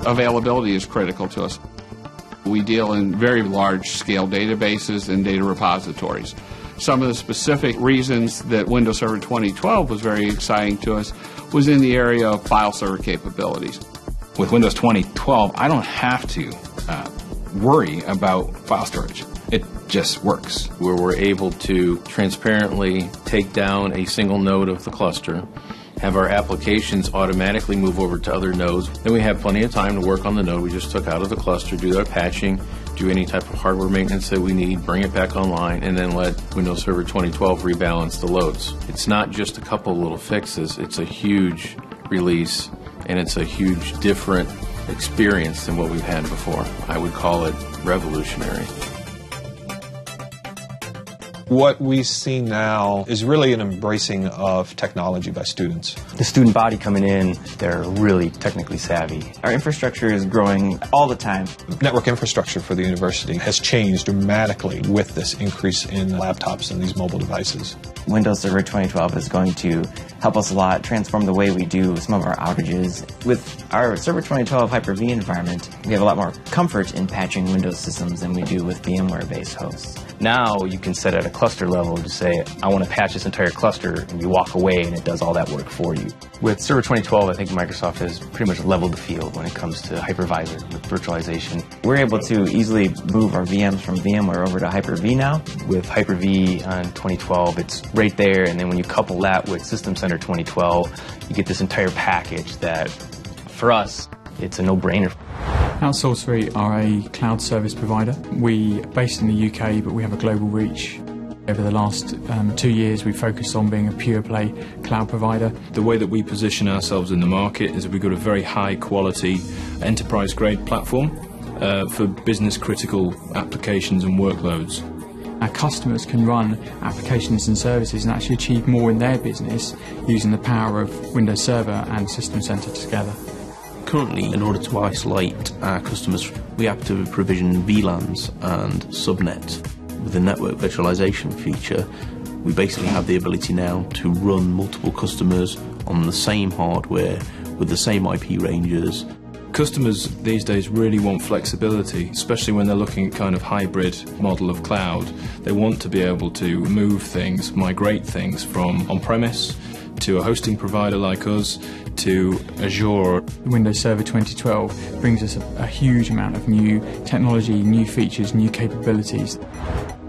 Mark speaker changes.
Speaker 1: Availability is critical to us. We deal in very large-scale databases and data repositories. Some of the specific reasons that Windows Server 2012 was very exciting to us was in the area of file server capabilities.
Speaker 2: With Windows 2012, I don't have to worry about file storage. It just works.
Speaker 3: Where we're able to transparently take down a single node of the cluster, have our applications automatically move over to other nodes. Then we have plenty of time to work on the node we just took out of the cluster, do our patching, do any type of hardware maintenance that we need, bring it back online, and then let Windows Server 2012 rebalance the loads. It's not just a couple little fixes, it's a huge release, and it's a huge different experience than what we've had before. I would call it revolutionary.
Speaker 4: What we see now is really an embracing of technology by students.
Speaker 5: The student body coming in, they're really technically savvy.
Speaker 6: Our infrastructure is growing all the time.
Speaker 4: Network infrastructure for the university has changed dramatically with this increase in laptops and these mobile devices.
Speaker 6: Windows Server 2012 is going to help us a lot, transform the way we do some of our outages. With our Server 2012 Hyper-V environment, we have a lot more comfort in patching Windows systems than we do with VMware-based hosts.
Speaker 5: Now you can set at a cluster level to say, I want to patch this entire cluster, and you walk away and it does all that work for you. With Server 2012, I think Microsoft has pretty much leveled the field when it comes to hypervisor with virtualization.
Speaker 6: We're able to easily move our VMs from VMware over to Hyper-V now.
Speaker 5: With Hyper-V on 2012, it's right there, and then when you couple that with System Center 2012, you get this entire package that, for us, it's a no-brainer.
Speaker 7: Outsource3 are a cloud service provider. We are based in the UK, but we have a global reach. Over the last 2 years, we've focused on being a pure-play cloud provider.
Speaker 8: The way that we position ourselves in the market is that we've got a very high-quality, enterprise-grade platform for business-critical applications and workloads.
Speaker 7: Our customers can run applications and services and actually achieve more in their business using the power of Windows Server and System Center together.
Speaker 9: Currently, in order to isolate our customers, we have to provision VLANs and subnet. With the network virtualization feature, we basically have the ability now to run multiple customers on the same hardware with the same IP ranges.
Speaker 8: Customers these days really want flexibility, especially when they're looking at kind of hybrid model of cloud. They want to be able to move things, migrate things from on-premise to a hosting provider like us to Azure.
Speaker 7: Windows Server 2012 brings us a huge amount of new technology, new features, new capabilities.